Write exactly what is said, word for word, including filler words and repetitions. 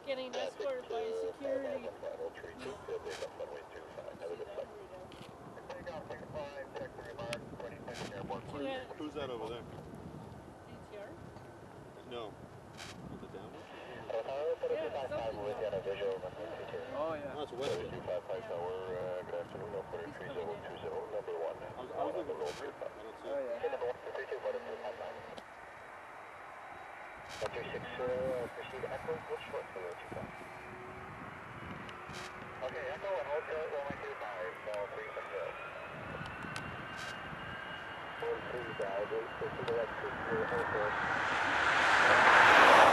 getting escorted by security. Who's that over there? D T R? No. The down one? Yeah, something like that. Oh, yeah. No, it's west. He's coming in. I was, I was looking for her. I don't see Oh, it. yeah. one three six, uh, proceed Echo, what's short for the two five? Okay, Echo and Hotel one two five, uh, three six zero. four three five, eight, proceed to X six zero,